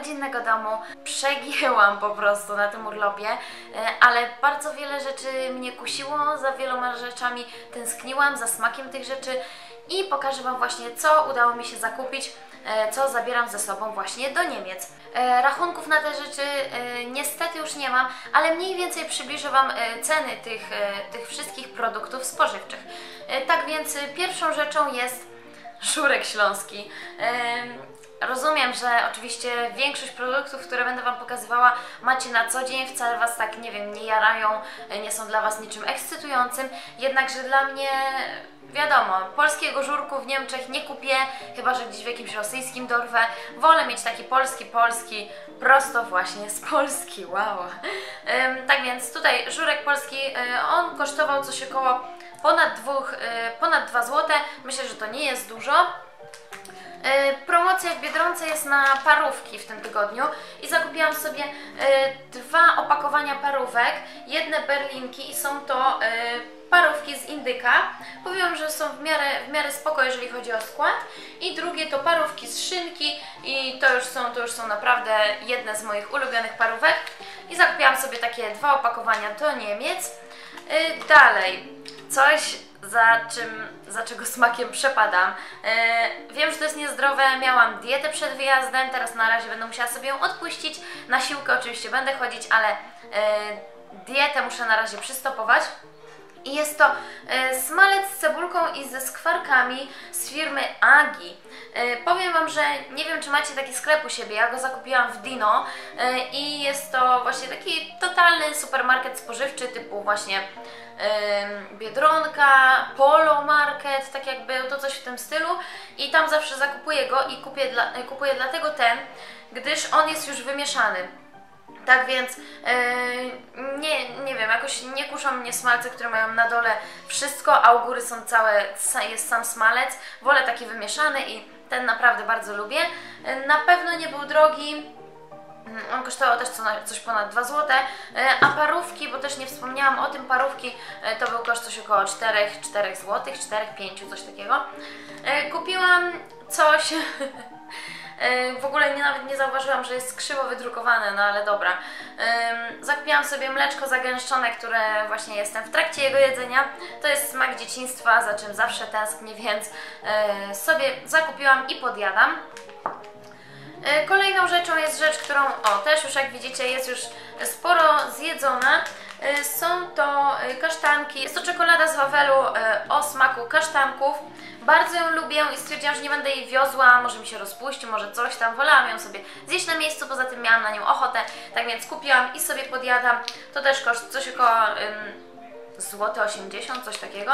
rodzinnego domu. Przegięłam po prostu na tym urlopie, ale bardzo wiele rzeczy mnie kusiło, za wieloma rzeczami tęskniłam, za smakiem tych rzeczy i pokażę Wam właśnie, co udało mi się zakupić, co zabieram ze sobą właśnie do Niemiec. Rachunków na te rzeczy niestety już nie mam, ale mniej więcej przybliżę Wam ceny tych wszystkich produktów spożywczych. Tak więc pierwszą rzeczą jest żurek śląski. Rozumiem, że oczywiście większość produktów, które będę Wam pokazywała, macie na co dzień, wcale Was tak, nie wiem, nie jarają, nie są dla Was niczym ekscytującym, jednakże dla mnie, wiadomo, polskiego żurku w Niemczech nie kupię, chyba że gdzieś w jakimś rosyjskim dorwę. Wolę mieć taki polski, prosto właśnie z Polski, wow. Tak więc tutaj żurek polski, on kosztował coś około ponad 2 zł, myślę, że to nie jest dużo. Promocja w Biedronce jest na parówki w tym tygodniu i zakupiłam sobie 2 opakowania parówek, jedne berlinki i są to parówki z indyka. Powiem, że są w miarę spoko, jeżeli chodzi o skład. I drugie to parówki z szynki i to już są naprawdę jedne z moich ulubionych parówek. I zakupiłam sobie takie 2 opakowania do Niemiec. Dalej, coś za czego smakiem przepadam. Wiem, że to jest niezdrowe, miałam dietę przed wyjazdem, teraz na razie będę musiała sobie ją odpuścić. Na siłkę oczywiście będę chodzić, ale dietę muszę na razie przystopować. I jest to smalec z cebulką i ze skwarkami z firmy Agi. Powiem Wam, że nie wiem, czy macie taki sklep u siebie, ja go zakupiłam w Dino i jest to właśnie taki totalny supermarket spożywczy typu właśnie Biedronka, Polo Market, tak jak był, to coś w tym stylu i tam zawsze zakupuję go i kupuję dlatego ten, gdyż on jest już wymieszany. Tak więc nie wiem, jakoś nie kuszą mnie smalce, które mają na dole wszystko, a u góry są jest sam smalec. Wolę taki wymieszany i ten naprawdę bardzo lubię. Na pewno nie był drogi. On kosztował też coś ponad 2 zł, a parówki, bo też nie wspomniałam o tym, parówki to był koszt coś około 4 zł, 4-5, coś takiego. Kupiłam coś, w ogóle nawet nie zauważyłam, że jest krzywo wydrukowane, no ale dobra. Zakupiłam sobie mleczko zagęszczone, które właśnie jestem w trakcie jego jedzenia. To jest smak dzieciństwa, za czym zawsze tęsknię, więc sobie zakupiłam i podjadam. Kolejną rzeczą jest rzecz, którą, też już jak widzicie jest już sporo zjedzona. Są to kasztanki, jest to czekolada z Wawelu o smaku kasztanków. Bardzo ją lubię i stwierdziłam, że nie będę jej wiozła, może mi się rozpuści, może coś tam. Wolałam ją sobie zjeść na miejscu, poza tym miałam na nią ochotę, tak więc kupiłam i sobie podjadam. To też koszt coś około złoty 80, coś takiego.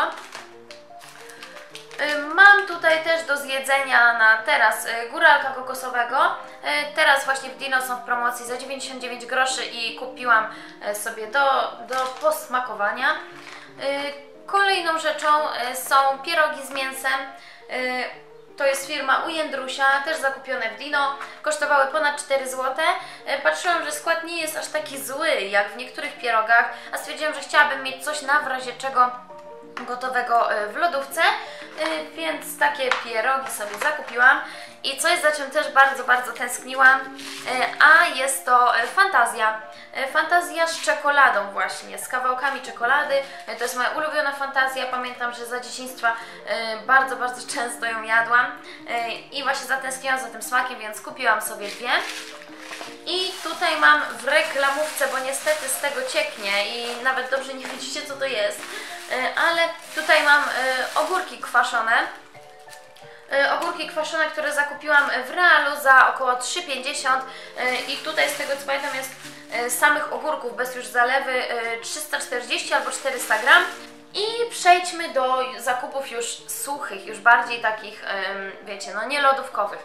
Mam tutaj też do zjedzenia na teraz góralka kokosowego. Teraz właśnie w Dino są w promocji za 99 groszy i kupiłam sobie do posmakowania. Kolejną rzeczą są pierogi z mięsem. To jest firma u Jędrusia, też zakupione w Dino. Kosztowały ponad 4 zł. Patrzyłam, że skład nie jest aż taki zły jak w niektórych pierogach, a stwierdziłam, że chciałabym mieć coś na w razie czego gotowego w lodówce, więc takie pierogi sobie zakupiłam i coś, za czym też bardzo tęskniłam, a jest to fantazja. Fantazja z czekoladą właśnie, z kawałkami czekolady. To jest moja ulubiona fantazja, pamiętam, że za dzieciństwa bardzo często ją jadłam i właśnie zatęskniłam za tym smakiem, więc kupiłam sobie 2. I tutaj mam w reklamówce, bo niestety z tego cieknie i nawet dobrze nie widzicie, co to jest, ale tutaj mam ogórki kwaszone. Ogórki kwaszone, które zakupiłam w Realu za około 3,50 i tutaj z tego co pamiętam jest samych ogórków bez już zalewy 340 albo 400 gram. I przejdźmy do zakupów już suchych, już bardziej takich, wiecie, no nie lodówkowych.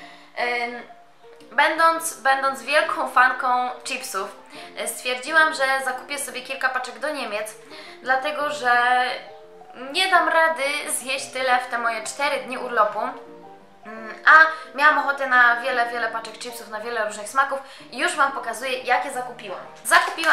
Będąc wielką fanką chipsów, stwierdziłam, że zakupię sobie kilka paczek do Niemiec, dlatego że nie dam rady zjeść tyle w te moje 4 dni urlopu, a miałam ochotę na wiele paczek chipsów, na wiele różnych smaków i już Wam pokazuję, jakie zakupiłam. Zakupiłam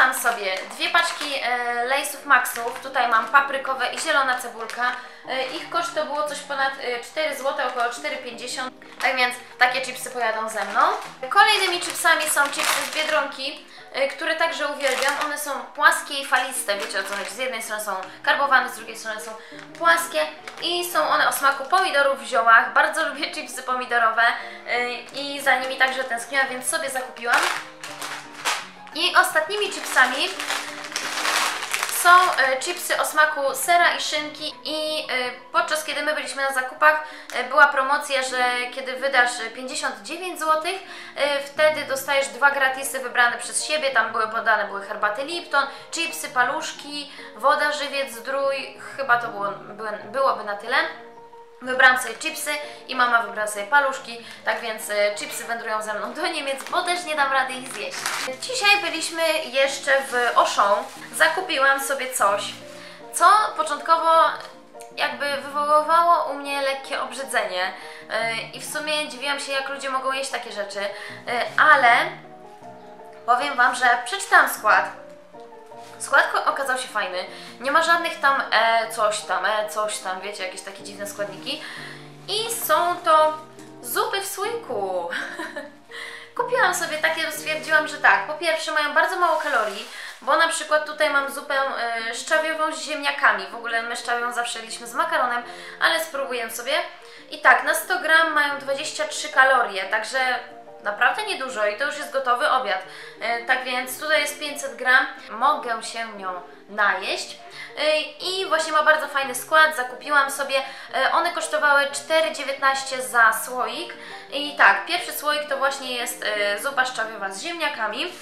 Kupiłam sobie 2 paczki Lay'sów Maxów, tutaj mam paprykowe i zielona cebulka. Ich koszt to było coś ponad 4 zł, około 4,50, tak więc takie chipsy pojadą ze mną. Kolejnymi chipsami są chipsy z Biedronki, które także uwielbiam. One są płaskie i faliste, wiecie o co chodzi. Z jednej strony są karbowane, z drugiej strony są płaskie i są one o smaku pomidorów w ziołach. Bardzo lubię chipsy pomidorowe i za nimi także tęskniłam, więc sobie zakupiłam. I ostatnimi chipsami są chipsy o smaku sera i szynki i podczas kiedy my byliśmy na zakupach była promocja, że kiedy wydasz 59 zł, wtedy dostajesz 2 gratisy wybrane przez siebie. Tam były podane herbaty Lipton, chipsy, paluszki, woda, żywiec, zdrój, chyba to byłoby na tyle. Wybrałam sobie chipsy i mama wybrała sobie paluszki, tak więc chipsy wędrują ze mną do Niemiec, bo też nie dam rady ich zjeść. Dzisiaj byliśmy jeszcze w Auchan. Zakupiłam sobie coś, co początkowo jakby wywoływało u mnie lekkie obrzydzenie i w sumie dziwiłam się, jak ludzie mogą jeść takie rzeczy, ale powiem Wam, że przeczytałam skład. Skład okazał się fajny, nie ma żadnych tam coś tam, wiecie, jakieś takie dziwne składniki. I są to zupy w słoiku. Kupiłam sobie takie, bo stwierdziłam, że tak, po pierwsze mają bardzo mało kalorii, bo na przykład tutaj mam zupę szczawiową z ziemniakami. W ogóle my szczawią zawsze jedliśmy z makaronem, ale spróbuję sobie. I tak, na 100 gram mają 23 kalorie, także naprawdę niedużo i to już jest gotowy obiad. Tak więc tutaj jest 500 gram, mogę się nią najeść. I właśnie ma bardzo fajny skład, zakupiłam sobie. One kosztowały 4,19 za słoik. I tak, pierwszy słoik to właśnie jest zupa szczawiowa z ziemniakami.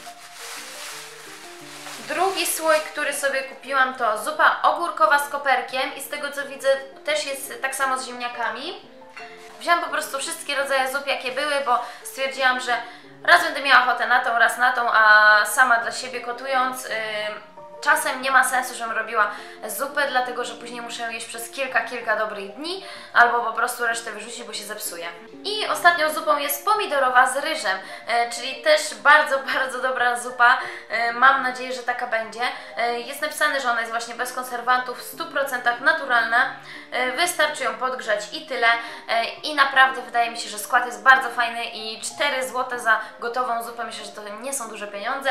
Drugi słoik, który sobie kupiłam, to zupa ogórkowa z koperkiem i z tego co widzę też jest tak samo z ziemniakami. Wziąłam po prostu wszystkie rodzaje zup, jakie były, bo stwierdziłam, że raz będę miała ochotę na tą, raz na tą, a sama dla siebie gotując czasem nie ma sensu, żebym robiła zupę, dlatego że później muszę ją jeść przez kilka dobrych dni, albo po prostu resztę wyrzucić, bo się zepsuje. I ostatnią zupą jest pomidorowa z ryżem, czyli też bardzo dobra zupa. Mam nadzieję, że taka będzie. Jest napisane, że ona jest właśnie bez konserwantów, w 100% naturalna. Wystarczy ją podgrzać i tyle. I naprawdę wydaje mi się, że skład jest bardzo fajny i 4 zł za gotową zupę, myślę, że to nie są duże pieniądze.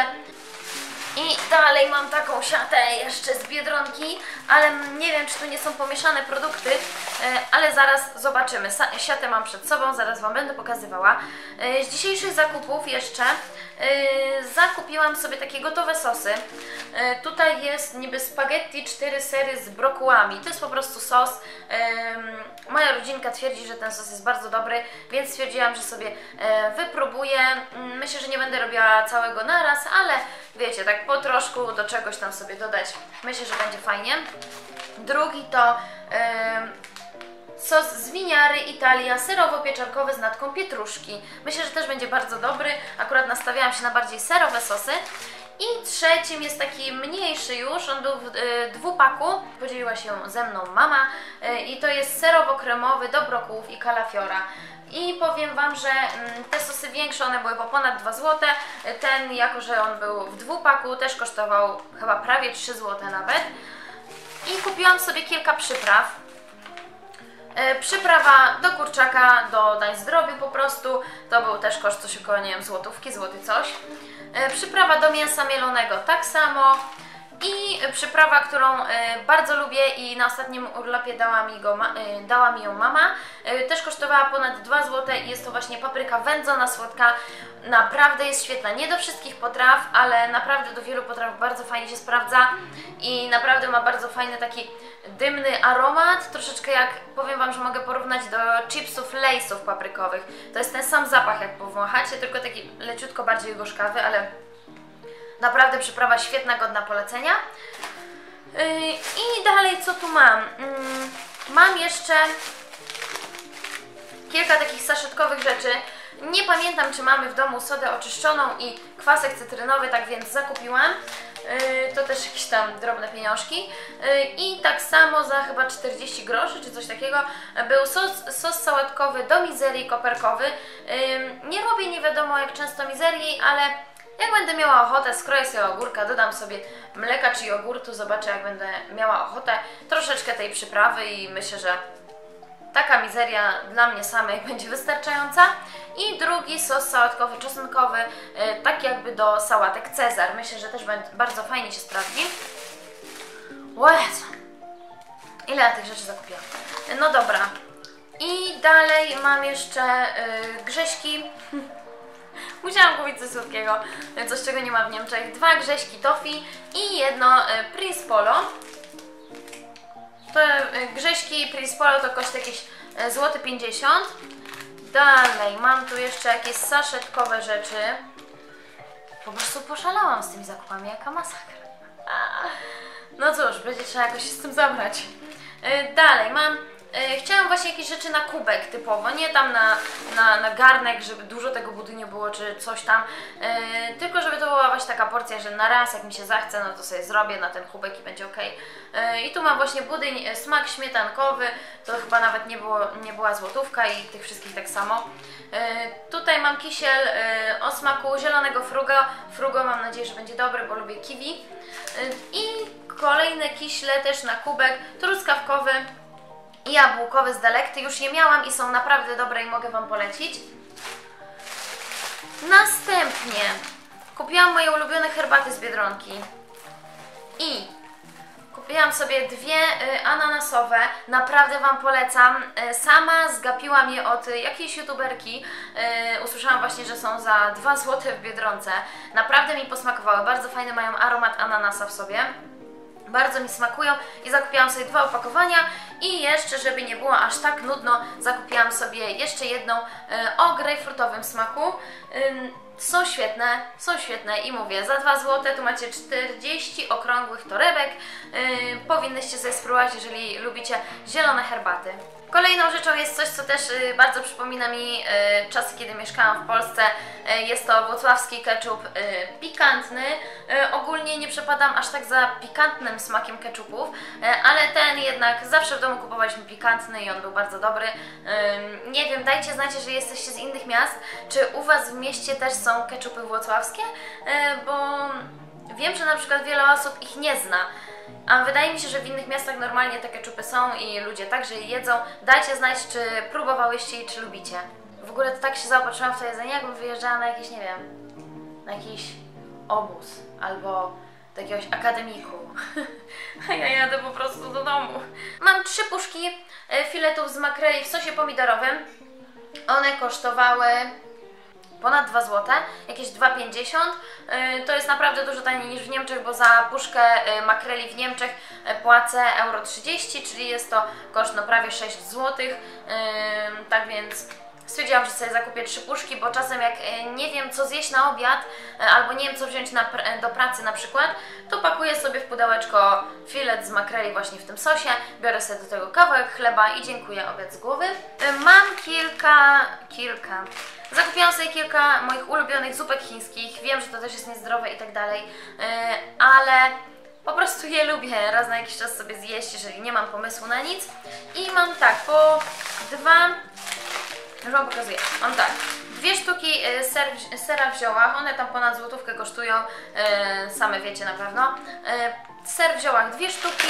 I dalej mam taką siatę jeszcze z Biedronki, ale nie wiem, czy tu nie są pomieszane produkty, ale zaraz zobaczymy. Siatę mam przed sobą, zaraz Wam będę pokazywała. Z dzisiejszych zakupów jeszcze zakupiłam sobie takie gotowe sosy. Tutaj jest niby spaghetti 4 sery z brokułami. To jest po prostu sos. Moja rodzinka twierdzi, że ten sos jest bardzo dobry, więc stwierdziłam, że sobie wypróbuję. Myślę, że nie będę robiła całego naraz, ale wiecie, tak po troszku do czegoś tam sobie dodać. Myślę, że będzie fajnie. Drugi to sos z winiary Italia, serowo-pieczarkowy z natką pietruszki. Myślę, że też będzie bardzo dobry. Akurat nastawiałam się na bardziej serowe sosy. I trzecim jest taki mniejszy już, on był w dwupaku, podzieliła się ze mną mama i to jest serowo-kremowy do brokułów i kalafiora. I powiem Wam, że te sosy większe, one były po ponad 2 zł, ten, jako że on był w dwupaku, też kosztował chyba prawie 3 zł nawet. I kupiłam sobie kilka przypraw. Przyprawa do kurczaka, do dań zdrowiu po prostu, to był też koszt coś około, nie wiem, złotówki, złoty coś. Przyprawa do mięsa mielonego tak samo. I przyprawa, którą bardzo lubię i na ostatnim urlopie dała mi ją mama, też kosztowała ponad 2 zł i jest to właśnie papryka wędzona, słodka. Naprawdę jest świetna, nie do wszystkich potraw, ale naprawdę do wielu potraw bardzo fajnie się sprawdza i naprawdę ma bardzo fajny taki dymny aromat, troszeczkę jak, powiem Wam, że mogę porównać do chipsów Lay'sów paprykowych. To jest ten sam zapach, jak powąchacie, tylko taki leciutko bardziej gorzkawy, ale naprawdę przyprawa świetna, godna polecenia. I dalej co tu mam? Mam jeszcze kilka takich saszetkowych rzeczy. Nie pamiętam, czy mamy w domu sodę oczyszczoną i kwasek cytrynowy, tak więc zakupiłam. To też jakieś tam drobne pieniążki. I tak samo za chyba 40 groszy, czy coś takiego, był sos sałatkowy do mizerii koperkowy. Nie robię nie wiadomo jak często mizerii, ale Jak będę miała ochotę, skroję sobie ogórka, dodam sobie mleka czy jogurtu, zobaczę jak będę miała ochotę, troszeczkę tej przyprawy i myślę, że taka mizeria dla mnie samej będzie wystarczająca. I drugi sos sałatkowy, czosnkowy, tak jakby do sałatek Cezar. Myślę, że też bardzo fajnie się sprawdzi. Łez! Ile ja tych rzeczy zakupiłam? No dobra. I dalej mam jeszcze grześki. Musiałam kupić coś słodkiego, coś czego nie ma w Niemczech. 2 grześki toffee i jedno Prince Polo. Te grześki Prince Polo to koszt jakieś złoty 50 zł. Dalej mam tu jeszcze jakieś saszetkowe rzeczy. Po prostu poszalałam z tymi zakupami, jaka masakra. No cóż, będzie trzeba jakoś się z tym zabrać. Dalej mam... Chciałam właśnie jakieś rzeczy na kubek typowo, nie tam na garnek, żeby dużo tego budyniu było czy coś tam, tylko żeby to była właśnie taka porcja, że na raz jak mi się zachce, no to sobie zrobię na ten kubek i będzie ok. I tu mam właśnie budyń, smak śmietankowy, to chyba nawet nie była złotówka i tych wszystkich tak samo. Tutaj mam kisiel o smaku zielonego frugo, mam nadzieję, że będzie dobry, bo lubię kiwi. I kolejne kiśle też na kubek, truskawkowy i jabłkowy z Delekty. Już je miałam i są naprawdę dobre i mogę Wam polecić. Następnie kupiłam moje ulubione herbaty z Biedronki. I kupiłam sobie 2 ananasowe. Naprawdę Wam polecam. Sama zgapiłam je od jakiejś youtuberki. Usłyszałam właśnie, że są za 2 zł w Biedronce. Naprawdę mi posmakowały. Bardzo fajny mają aromat ananasa w sobie. Bardzo mi smakują i zakupiłam sobie 2 opakowania i jeszcze, żeby nie było aż tak nudno, zakupiłam sobie jeszcze jedną o grejpfrutowym smaku. Są świetne i mówię, za 2 zł tu macie 40 okrągłych torebek. Powinnyście sobie spróbować, jeżeli lubicie zielone herbaty. Kolejną rzeczą jest coś, co też bardzo przypomina mi czasy, kiedy mieszkałam w Polsce. Jest to włocławski ketchup pikantny. Ogólnie nie przepadam aż tak za pikantnym smakiem ketchupów, ale ten jednak zawsze w domu kupowaliśmy pikantny i on był bardzo dobry. Nie wiem, dajcie znać, jeżeli jesteście z innych miast, czy u Was w mieście też są ketchupy włocławskie, bo wiem, że na przykład wiele osób ich nie zna. A wydaje mi się, że w innych miastach normalnie te ketchupy są i ludzie także je jedzą. Dajcie znać, czy próbowałyście i czy lubicie. W ogóle to tak się zaopatrzyłam w to jedzenie, jakbym wyjeżdżała na jakiś, nie wiem, na jakiś obóz albo do jakiegoś akademiku. A ja jadę po prostu do domu. Mam 3 puszki filetów z makreli w sosie pomidorowym. One kosztowały ponad 2 zł, jakieś 2,50. To jest naprawdę dużo taniej niż w Niemczech, bo za puszkę makreli w Niemczech płacę euro 30, czyli jest to koszt no prawie 6 zł. Tak więc stwierdziłam, że sobie zakupię 3 puszki, bo czasem jak nie wiem co zjeść na obiad, albo nie wiem co wziąć do pracy na przykład, to pakuję sobie w pudełeczko filet z makreli właśnie w tym sosie, biorę sobie do tego kawałek chleba i dziękuję, obiad z głowy. Mam zakupiłam sobie kilka moich ulubionych zupek chińskich, wiem, że to też jest niezdrowe i tak dalej, ale po prostu je lubię raz na jakiś czas sobie zjeść, jeżeli nie mam pomysłu na nic. I mam tak, po 2... Już Wam pokazuję. Mam tak, 2 sztuki sera w ziołach, one tam ponad złotówkę kosztują, same wiecie na pewno. Ser w ziołach 2 sztuki.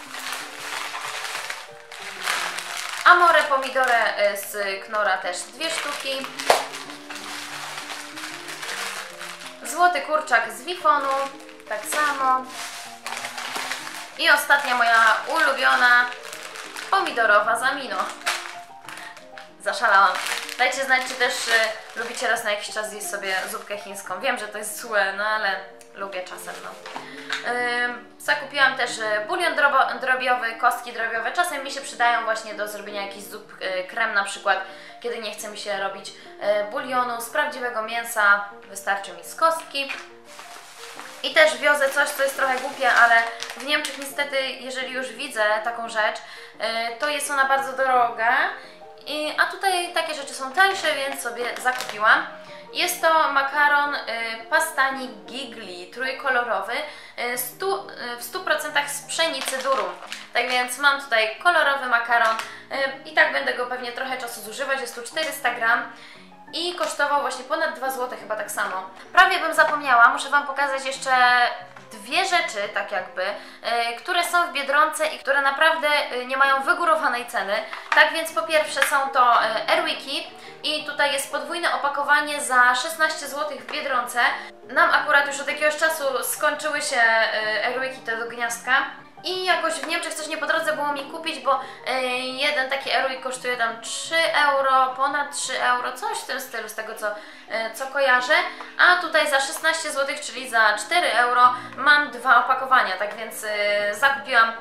Amore pomidore z Knorra też 2 sztuki. Złoty kurczak z Wifonu, tak samo. I ostatnia moja ulubiona pomidorowa z Amino. Zaszalałam. Dajcie znać, czy też lubicie raz na jakiś czas zjeść sobie zupkę chińską. Wiem, że to jest złe, no ale lubię czasem, no. Zakupiłam też bulion drobiowy, kostki drobiowe. Czasem mi się przydają właśnie do zrobienia jakichś zup, krem na przykład, kiedy nie chce mi się robić bulionu z prawdziwego mięsa. Wystarczy mi z kostki. I też wiozę coś, co jest trochę głupie, ale w Niemczech niestety, jeżeli już widzę taką rzecz, to jest ona bardzo droga. A tutaj takie rzeczy są tańsze, więc sobie zakupiłam. Jest to makaron pastani Gigli, trójkolorowy, w 100% z pszenicy durum. Tak więc mam tutaj kolorowy makaron i tak będę go pewnie trochę czasu zużywać, jest tu 400 gram. i kosztował właśnie ponad 2 zł, chyba tak samo. Prawie bym zapomniała, muszę Wam pokazać jeszcze dwie rzeczy, tak jakby, które są w Biedronce i które naprawdę nie mają wygórowanej ceny. Tak więc po pierwsze są to Airwiki i tutaj jest podwójne opakowanie za 16 zł w Biedronce. Nam akurat już od jakiegoś czasu skończyły się Airwiki te do gniazdka. I jakoś w Niemczech coś nie po drodze było mi kupić, bo jeden taki Airwick kosztuje tam 3 euro, ponad 3 euro, coś w tym stylu, z tego co kojarzę. A tutaj za 16 zł, czyli za 4 euro mam 2 opakowania, tak więc zakupiłam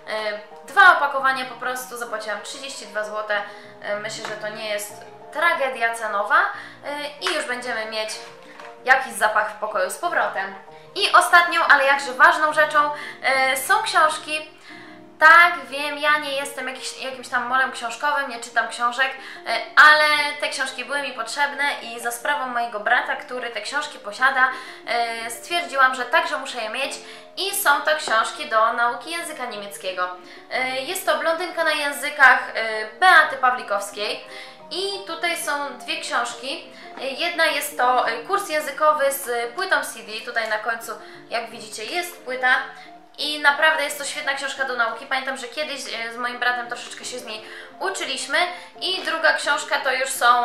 2 opakowania po prostu, zapłaciłam 32 zł. Myślę, że to nie jest tragedia cenowa i już będziemy mieć jakiś zapach w pokoju z powrotem. I ostatnią, ale jakże ważną rzeczą są książki. Tak, wiem, ja nie jestem jakimś tam molem książkowym, nie czytam książek, ale te książki były mi potrzebne i za sprawą mojego brata, który te książki posiada, stwierdziłam, że także muszę je mieć i są to książki do nauki języka niemieckiego. Jest to Blondynka na językach Beaty Pawlikowskiej. I tutaj są dwie książki. Jedna jest to kurs językowy z płytą CD. Tutaj na końcu, jak widzicie, jest płyta. I naprawdę jest to świetna książka do nauki. Pamiętam, że kiedyś z moim bratem troszeczkę się z niej uczyliśmy. I druga książka to już są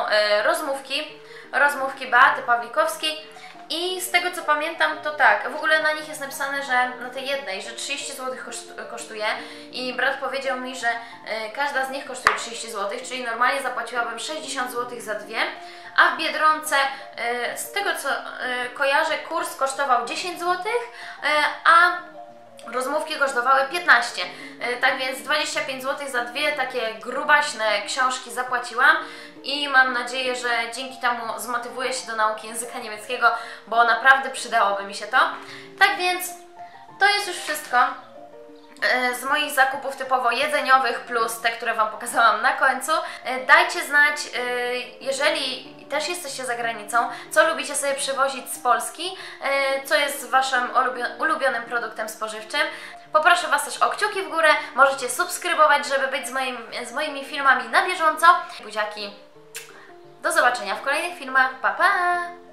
rozmówki Beaty Pawlikowskiej. I z tego co pamiętam, to tak, w ogóle na nich jest napisane, że na tej jednej, że 30 zł kosztuje i brat powiedział mi, że każda z nich kosztuje 30 zł, czyli normalnie zapłaciłabym 60 zł za dwie, a w Biedronce, z tego co kojarzę, kurs kosztował 10 zł, a rozmówki kosztowały 15, tak więc 25 zł za dwie takie grubaśne książki zapłaciłam i mam nadzieję, że dzięki temu zmotywuję się do nauki języka niemieckiego, bo naprawdę przydałoby mi się to. Tak więc to jest już wszystko z moich zakupów typowo jedzeniowych plus te, które Wam pokazałam na końcu. Dajcie znać, jeżeli też jesteście za granicą, co lubicie sobie przywozić z Polski, co jest Waszym ulubionym produktem spożywczym. Poproszę Was też o kciuki w górę, możecie subskrybować, żeby być z moimi filmami na bieżąco. Buziaki, do zobaczenia w kolejnych filmach, pa pa!